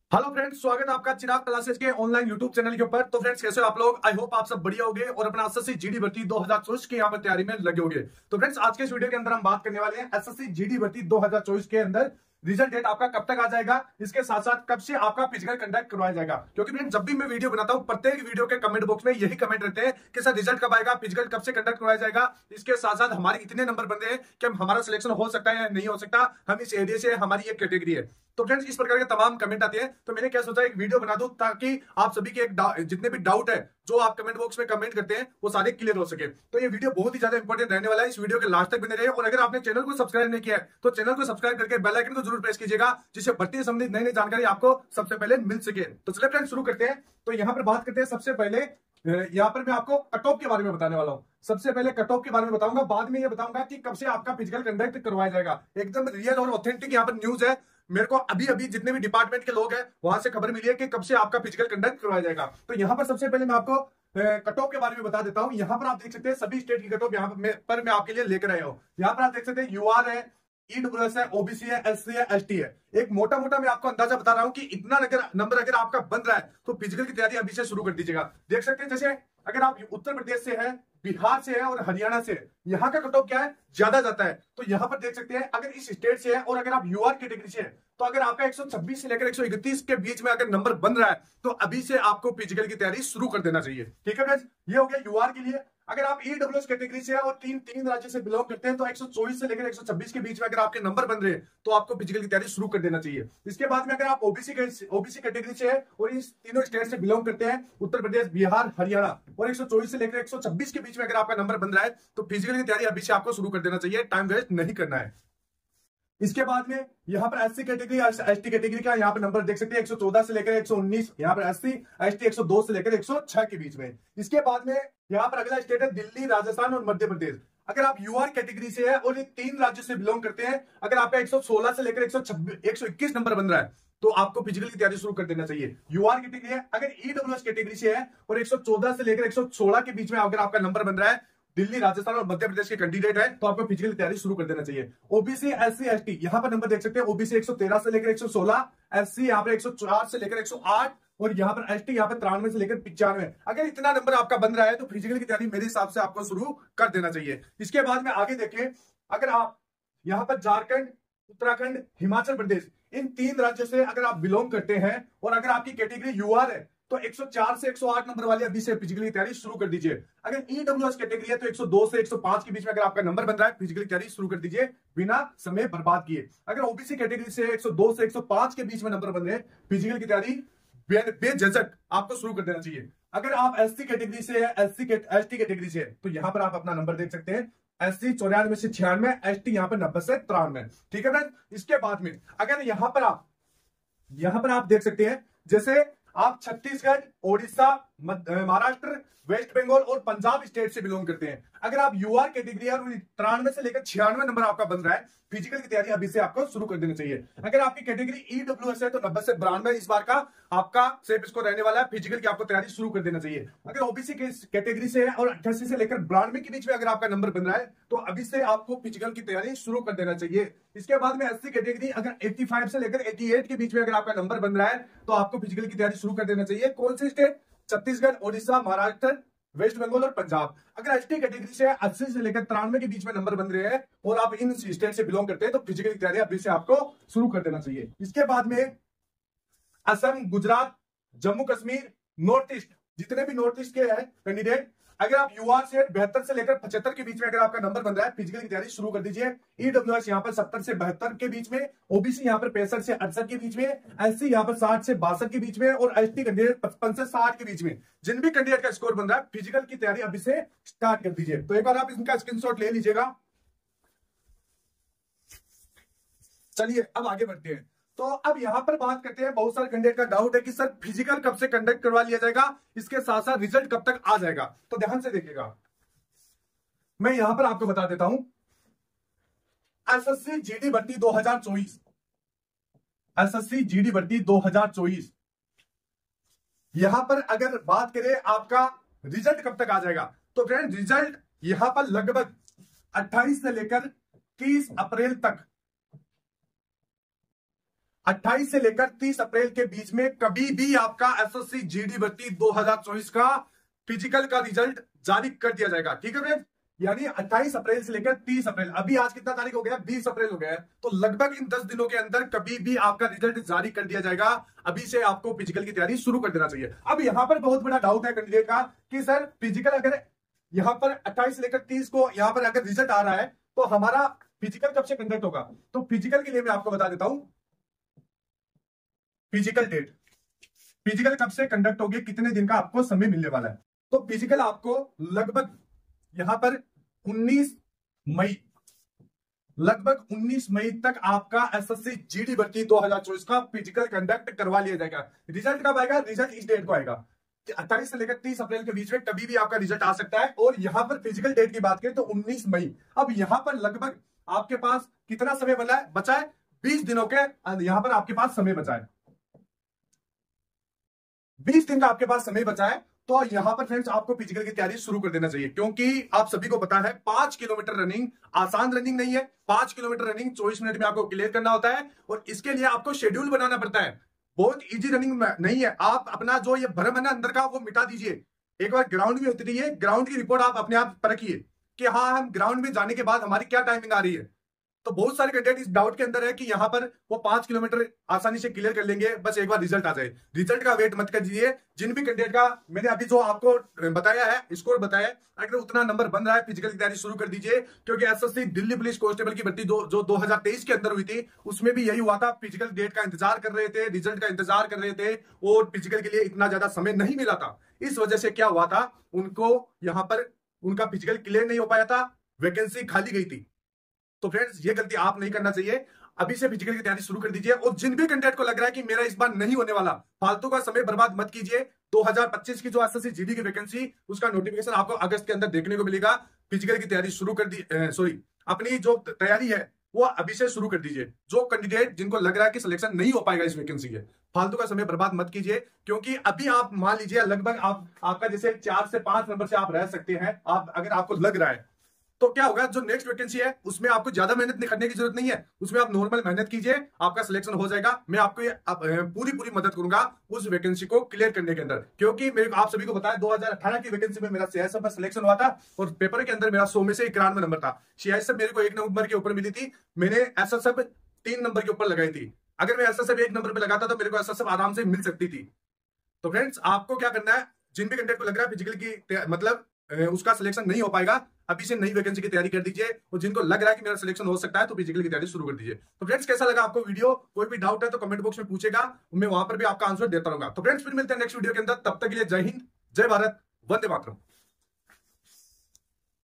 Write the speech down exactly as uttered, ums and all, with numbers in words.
Hello friends, स्वागत है आपका चिराग क्लासेस के ऑनलाइन यूट्यूब चैनल के ऊपर। तो फ्रेंड्स, कैसे हो आप लोग? आई होप आप सब बढ़िया होगे और अपना एसएससी जीडी भर्ती दो हज़ार चौबीस के यहाँ पर तैयारी में लगे होंगे। तो फ्रेंड्स, आज के इस वीडियो के अंदर हम बात करने वाले हैं एसएससी जीडी भर्ती दो हज़ार चौबीस के अंदर रिजल्ट डेट आपका कब तक आ जाएगा, इसके साथ साथ कब से आपका फिजिकल कंडक्ट करवाया जाएगा। क्योंकि फ्रेंड्स, जब भी मैं वीडियो बनाता हूं, प्रत्येक वीडियो के कमेंट बॉक्स में यही कमेंट रहते हैं कि सर रिजल्ट कब आएगा, फिजिकल कब से कंडक्ट करवाया जाएगा, इसके साथ साथ हमारे इतने नंबर बन रहे हैं कि हमारा सिलेक्शन हो सकता है या नहीं हो सकता, हम इस एरिया से, हमारी एक कैटेगरी है। तो फ्रेंड्स, इस प्रकार के तमाम कमेंट आते हैं, तो मैंने क्या सोचा एक वीडियो बना दूं ताकि आप सभी के एक जितने भी डाउट है जो आप कमेंट बॉक्स में कमेंट करते हैं वो सारे क्लियर हो सके। तो ये वीडियो बहुत ही ज्यादा इंपॉर्टेंट रहने वाला है, इस वीडियो के लास्ट तक बने रहे। और अगर आपने चैनल को सब्सक्राइब नहीं किया है तो चैनल को सब्सक्राइब करके बेल आइकन को जरूर प्रेस कीजिएगा, जिससे भर्ती संबंधित नई नई जानकारी आपको सबसे पहले मिल सके। तो चलिए फ्रेंड्स, शुरू करते हैं। तो यहाँ पर बात करते हैं, सबसे पहले यहाँ पर मैं आपको कट ऑफ के बारे में बताने वाला हूं। सबसे पहले कट ऑफ के बारे में बताऊंगा, बाद में ये बताऊंगा कि कब से आपका फिजिकल कंडक्ट करवाया जाएगा। एकदम रियल और ऑथेंटिक यहाँ पर न्यूज है। मेरे को अभी अभी जितने भी डिपार्टमेंट के लोग हैं वहां से खबर मिली है कि कब से आपका फिजिकल कंडक्ट करवाया जाएगा। तो यहाँ पर सबसे पहले मैं आपको कट ऑफ के बारे में बता देता हूं। यहाँ पर आप देख सकते हैं सभी स्टेट की कट ऑफ यहाँ पर मैं आपके लिए लेकर आया हूँ। यहाँ पर आप देख सकते हैं यूआर है, ईडब्ल्यूएस है, ओबीसी है, एससी है, एसटी है। एक मोटा मोटा मैं आपको अंदाजा बता रहा हूं कि इतना अगर नंबर अगर आपका बन रहा है तो फिजिकल की तैयारी अभी से शुरू कर दीजिएगा। देख सकते हैं, जैसे अगर आप उत्तर प्रदेश से है, बिहार से है और हरियाणा से है, यहाँ का कट ऑफ क्या है, ज्यादा जाता है। तो यहाँ पर देख सकते हैं अगर इस स्टेट से है और अगर आप यूआर कैटेगरी से है तो अगर आपका एक सौ छब्बीस से लेकर एक सौ इकतीस के बीच में अगर नंबर बन रहा है तो अभी से आपको फिजिकल की तैयारी शुरू कर देना चाहिए। ठीक है फ्रेंड्स, ये हो गया यूआर के लिए। अगर आप ईडब्ल्यूएस कैटेगरी से है और तीन तीन राज्य से बिलोंग करते हैं तो एक सौ चौबीस से लेकर एक सौ छब्बीस के बीच में अगर आपके नंबर बन रहे हैं तो आपको फिजिकल की तैयारी शुरू कर देना चाहिए। इसके बाद में अगर आप ओबीसी ओबीसी कैटेगरी से है और इस तीनों स्टेट से बिलोंग करते हैं, उत्तर प्रदेश, बिहार, हरियाणा, और एक सौ चौबीस से लेकर एक सौ छब्बीस के बीच में अगर आपका नंबर बन रहा है तो फिजिकल की तैयारी अभी से आपको शुरू कर देना चाहिए, टाइम वेस्ट नहीं करना है। इसके बाद में यहाँ पर एससी कैटेगरी, एसटी कैटेगरी का यहाँ पर नंबर देख सकते हैं एक सौ चौदह से लेकर एक सौ उन्नीस, यहाँ पर एससी एसटी एक सौ दो से लेकर एक सौ छह के बीच में। इसके बाद में यहाँ पर अगला स्टेट है दिल्ली, राजस्थान और मध्य प्रदेश। अगर आप यूआर कैटेगरी से है और ये तीन राज्यों से बिलोंग करते हैं, अगर आपका एक सौ सोलह से लेकर एक सौ छब्बीस एक सौ इक्कीस नंबर बन रहा है तो आपको फिजिकल की तैयारी शुरू कर देना चाहिए। यूआर कैटेगरी है। अगर ईडब्ल्यूएस कैटेगरी से है और एक सौ चौदह से लेकर एक सौ सोलह के बीच में अगर आपका नंबर बन रहा है, दिल्ली, राजस्थान और मध्य प्रदेश के कैंडिडेट है, तो आपको फिजिकल तैयारी शुरू कर देना चाहिए। ओबीसी, एससी, एसटी, यहां पर नंबर देख सकते हैं। ओबीसी एक सौ तेरह से लेकर एक सौ सोलह, एससी यहां पर एक सौ चार से लेकर एक सौ आठ और यहां पर एसटी यहां पर तिरानवे से लेकर पिचानवे। अगर इतना नंबर आपका बन रहा है तो फिजिकल की तैयारी मेरे हिसाब से आपको शुरू कर देना चाहिए। इसके बाद में आगे देखें, अगर आप यहां पर झारखंड, उत्तराखंड, हिमाचल प्रदेश, इन तीन राज्यों से अगर आप बिलोंग करते हैं और अगर आपकी कैटेगरी यूआर है तो एक सौ चार से एक सौ आठ नंबर वाले अभी से फिजिकल की तैयारी शुरू कर दीजिए। अगर ईडब्ल्यूएस कैटेगरी है तो एक सौ दो से एक सौ पाँच के बीच में अगर आपका नंबर बन रहा है, फिजिकल की तैयारी शुरू कर दीजिए बिना समय बर्बाद किए। अगर ओबीसी कैटेगरी से एक सौ दो से एक सौ पाँच के बीच में नंबर बन रहे हैं, फिजिकल की तैयारी बेझिझक आपको शुरू कर देना चाहिए। अगर आप एससी कैटेगरी से है, एससी एसटी कैटेगरी से है तो यहां पर आप अपना नंबर देख सकते हैं, एससी चौरानवे से छियानवे, एसटी यहां पर नब्बे से तिरानवे। ठीक है फ्रेंड। इसके बाद में अगर यहां पर आप यहां पर आप देख सकते हैं, जैसे आप छत्तीसगढ़, ओडिशा, महाराष्ट्र, वेस्ट बंगाल और पंजाब स्टेट से बिलोंग करते हैं, अगर आप यूआर कैटेगरी और तिरानवे से लेकर छियानवे नंबर आपका बन रहा है, फिजिकल की तैयारी अभी से आपको शुरू कर देनी चाहिए। अगर आपकी कैटेगरी ईडब्ल्यूएस है तो नब्बे से बानवे इस बार का आपका सेफ स्कोर रहने वाला है, फिजिकल की आपको तैयारी शुरू कर देना चाहिए। अगर ओबीसी कैटेगरी से है और अट्ठासी से लेकर बानवे के बीच में अगर आपका नंबर बन रहा है तो अभी से आपको फिजिकल की तैयारी शुरू कर देना चाहिए। इसके बाद में एससी कैटेगरी, अगर पचासी से लेकर अठासी के बीच में अगर आपका नंबर बन रहा है तो आपको फिजिकल की तैयारी शुरू कर देना चाहिए। कौन से स्टेट? छत्तीसगढ़, ओडिशा, महाराष्ट्र, वेस्ट बंगाल और पंजाब। अगर एसटी कैटेगरी से अस्सी से लेकर तिरानवे के बीच में नंबर बन रहे हैं और आप इन स्टेट से बिलोंग करते हैं तो फिजिकल की तैयारी अभी से आपको शुरू कर देना चाहिए। इसके बाद में असम, गुजरात, जम्मू कश्मीर, नॉर्थ ईस्ट, जितने भी नॉर्थ ईस्ट के हैं कैंडिडेट, अगर आप यूआर से बहत्तर से लेकर पचहत्तर के बीच में अगर आपका नंबर बन रहा है, फिजिकल की तैयारी शुरू कर दीजिए। ईडब्ल्यूएस यहाँ पर सत्तर से बहत्तर के बीच में, ओबीसी यहाँ पर पैंसठ से अड़सठ के बीच में, एससी यहाँ पर साठ से बासठ के बीच में और एसटी कैंडिडेट पचपन से साठ के बीच में। जिन भी कैंडिडेट का स्कोर बन रहा है, फिजिकल की तैयारी अभी से स्टार्ट कर दीजिए। तो एक बार आप इनका स्क्रीनशॉट ले लीजिएगा। चलिए अब आगे बढ़ते हैं। तो अब यहां पर बात करते हैं, बहुत सारे कैंडिडेट का डाउट है कि सर फिजिकल कब से कंडक्ट करवा लिया जाएगा, इसके साथ साथ रिजल्ट कब तक आ जाएगा। तो ध्यान से देखिएगा, मैं यहां पर आपको बता देता हूं। एसएससी जीडी भर्ती दो हज़ार चौबीस, एसएससी जीडी भर्ती दो हज़ार चौबीस, यहां पर अगर बात करें आपका रिजल्ट कब तक आ जाएगा, तो फ्रेंड रिजल्ट यहां पर लगभग अट्ठाईस से लेकर तीस अप्रैल तक अट्ठाईस से लेकर तीस अप्रैल के बीच में कभी भी आपका एसएससी जीडी भर्ती दो हज़ार चौबीस का फिजिकल का रिजल्ट जारी कर दिया जाएगा। ठीक है फ्रेंड्स, यानी अट्ठाईस अप्रैल से लेकर तीस अप्रैल, अभी आज कितना तारीख हो गया, बीस अप्रैल हो गया है, तो लगभग इन दस दिनों के अंदर कभी भी आपका रिजल्ट जारी कर दिया जाएगा। अभी से आपको फिजिकल की तैयारी शुरू कर देना चाहिए। अब यहां पर बहुत बड़ा डाउट है कैंडिडेट का कि सर फिजिकल अगर यहां पर अट्ठाईस से लेकर तीस को यहां पर अगर रिजल्ट आ रहा है तो हमारा फिजिकल कब से कंडक्ट होगा। तो फिजिकल के लिए मैं आपको बता देता हूं फिजिकल डेट, फिजिकल कब से कंडक्ट होगी, कितने दिन का आपको समय मिलने वाला है। तो फिजिकल आपको लगभग यहां पर उन्नीस मई, लगभग उन्नीस मई तक आपका एसएससी जीडी भर्ती दो हज़ार चौबीस का फिजिकल कंडक्ट करवा लिया जाएगा। रिजल्ट कब आएगा, रिजल्ट इस डेट को आएगा, अट्ठाईस से लेकर तीस अप्रैल के बीच में कभी भी आपका रिजल्ट आ सकता है। और यहां पर फिजिकल डेट की बात करें तो उन्नीस मई। अब यहां पर लगभग आपके पास कितना समय बचा है, बचा है बीस दिनों के, यहां पर आपके पास समय बचा है बीस दिन का आपके पास समय बचा है। तो यहां पर फ्रेंड्स आपको फिजिकल की तैयारी शुरू कर देना चाहिए, क्योंकि आप सभी को पता है पांच किलोमीटर रनिंग आसान रनिंग नहीं है। पांच किलोमीटर रनिंग चौबीस मिनट में आपको क्लियर करना होता है और इसके लिए आपको शेड्यूल बनाना पड़ता है। बहुत इजी रनिंग नहीं है। आप अपना जो ये भ्रम है ना अंदर का वो मिटा दीजिए। एक बार ग्राउंड में उतरिए, ग्राउंड की रिपोर्ट आप अपने आप परखिए कि हाँ हम ग्राउंड में जाने के बाद हमारी क्या टाइमिंग आ रही है। तो बहुत सारे कैंडिडेट इस डाउट के अंदर है कि यहां पर वो पांच किलोमीटर आसानी से क्लियर कर लेंगे, बस एक बार रिजल्ट आ जाए। रिजल्ट का वेट मत कीजिए। जिन भी कैंडिडेट का मैंने अभी जो आपको बताया है, स्कोर बताया है, अगर उतना नंबर बन रहा है फिजिकल की तैयारी शुरू कर दीजिए। क्योंकि एसएससी दिल्ली पुलिस कांस्टेबल की भर्ती दो, जो दो हज़ार तेईस के अंदर हुई थी, उसमें भी यही हुआ था। फिजिकल डेट का इंतजार कर रहे थे, रिजल्ट का इंतजार कर रहे थे और फिजिकल के लिए इतना ज्यादा समय नहीं मिला था। इस वजह से क्या हुआ था, उनको यहां पर उनका फिजिकल क्लियर नहीं हो पाया था, वैकेंसी खाली गई थी। तो फ्रेंड्स ये गलती आप नहीं करना चाहिए। अभी से फिजिकल की तैयारी शुरू कर दीजिए। और जिन भी कैंडिडेट को लग रहा है कि मेरा इस बार नहीं होने वाला, फालतू का समय बर्बाद मत कीजिए। दो हज़ार पच्चीस की जो एसएससी जीडी की वैकेंसी, उसका नोटिफिकेशन आपको अगस्त के अंदर देखने को मिलेगा। फिजिकल की तैयारी शुरू कर दी, सॉरी अपनी जो तैयारी है वो अभी से शुरू कर दीजिए। जो कैंडिडेट जिनको लग रहा है कि सिलेक्शन नहीं हो पाएगा इस वैकेंसी के, फालतू का समय बर्बाद मत कीजिए। क्योंकि अभी आप मान लीजिए लगभग आप आपका जैसे चार से पांच नंबर से आप रह सकते हैं, आप अगर आपको लग रहा है तो क्या होगा, जो नेक्स्ट वैकेंसी है उसमें आपको ज्यादा मेहनत करने की जरूरत नहीं है, उसमें आप नॉर्मल मेहनत कीजिए, आपका सिलेक्शन हो जाएगा। मैं आपको ये आप, पूरी पूरी मदद करूंगा उस वैकेंसी को क्लियर करने के अंदर। क्योंकि मेरे आप सभी को बताया दो हज़ार अठारह की वैकेंसी में मेरा सीआईएसएफ में सिलेक्शन हुआ था और पेपर के अंदर मेरा सौ में से इक्यानवे नंबर था। सीआईएसएफ मेरे को एक नंबर के ऊपर मिली थी, मैंने एसएसएफ तीन नंबर के ऊपर लगाई थी। अगर मैं एसएसएफ एक नंबर पर लगाता तो मेरे को एसएसएफ आराम से मिल सकती थी। तो फ्रेंड्स आपको क्या करना है, जिन भी कैंडिडेट को लग रहा है फिजिकल की मतलब उसका सिलेक्शन नहीं हो पाएगा, अभी से नई वैकेंसी की तैयारी कर दीजिए। और जिनको लग रहा है कि मेरा सिलेक्शन हो सकता है तो फिजिकल की तैयारी शुरू कर दीजिए। तो फ्रेंड्स कैसा लगा आपको वीडियो, कोई भी डाउट है तो कमेंट बॉक्स में पूछेगा, मैं वहां पर भी आपका आंसर देता रहूंगा। तो फ्रेंड्स फिर मिलते हैं नेक्स्ट वीडियो के अंदर, तब तक के लिए जय हिंद, जय भारत, वंदे मातरम।